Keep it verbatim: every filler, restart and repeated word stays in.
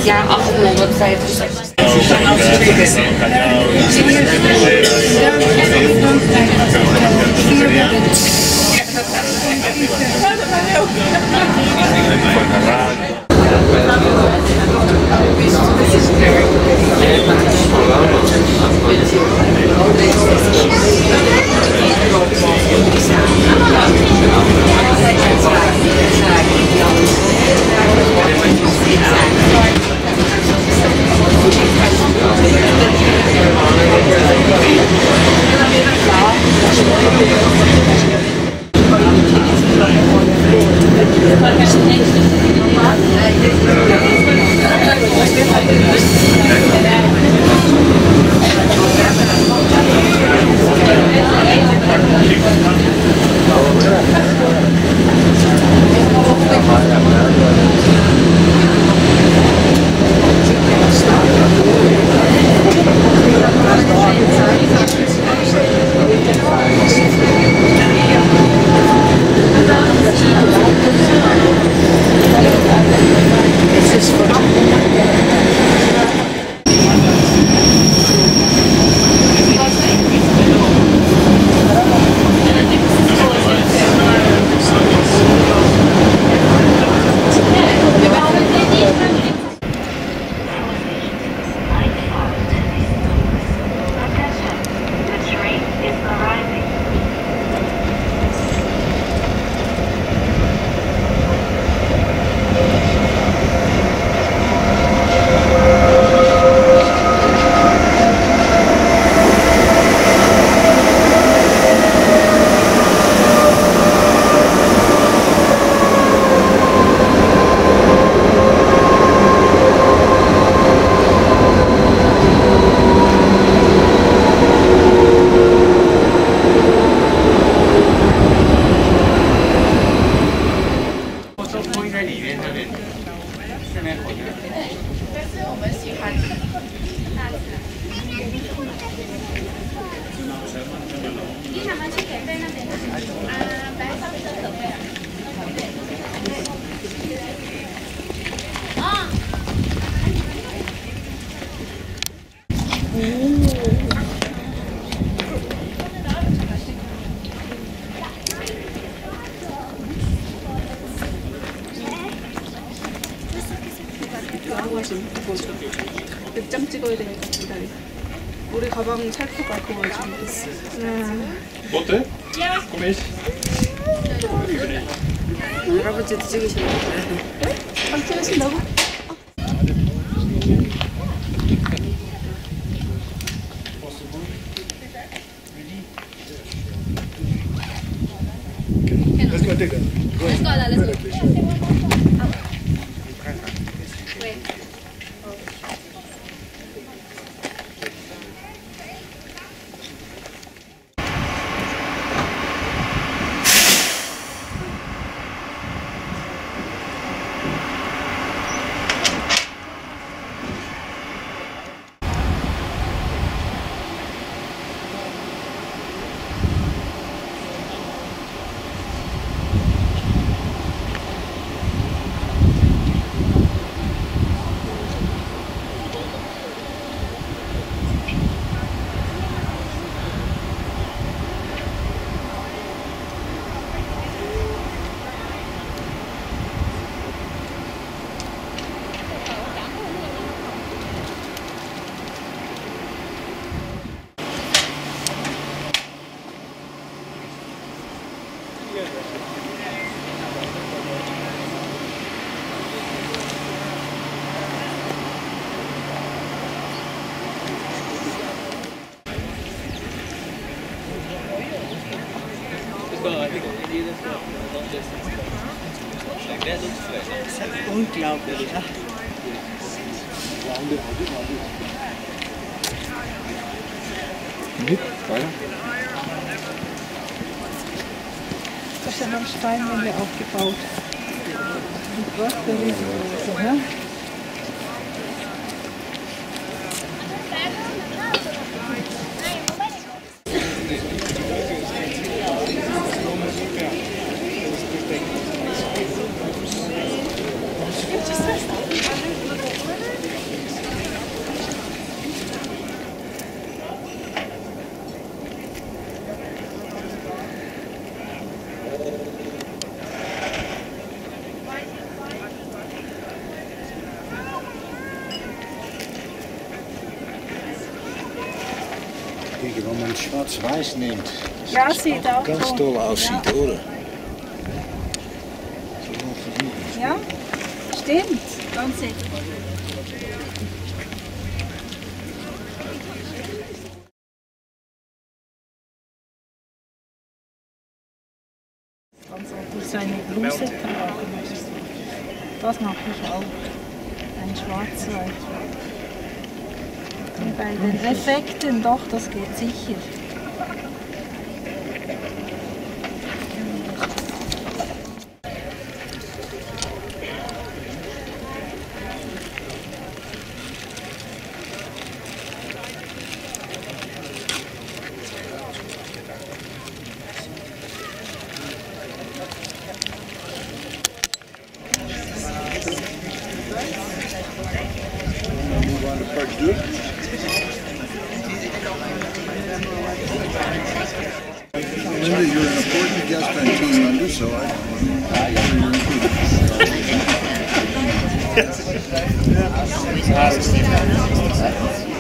Ja, auch auf meiner Website. 몇 장 찍어야 되니까 기다려. 우리 가방 살펴 갈 거 가지고 있어. 어때? 꼬메시. 할아버지도 찍으시는 거야? 아, 찍으신다고? Let's go take that. Let's go, let's go. Wait. Unglaublich, ja. Mit? Weiter? Das ist ja noch Steinwände aufgebaut. Und was für Riesengroße, ja? wenn man schwarz-weiß nimmt, Ja, sieht auch ganz so. toll aussieht, oder? Ja, stimmt. Ganz sicher. Also durch seine Bluse tragen. Das mache ich auch. Ein Schwarzwald. Und bei den Effekten doch, das geht sicher. Linda, you're an important guest on Team Under, so I.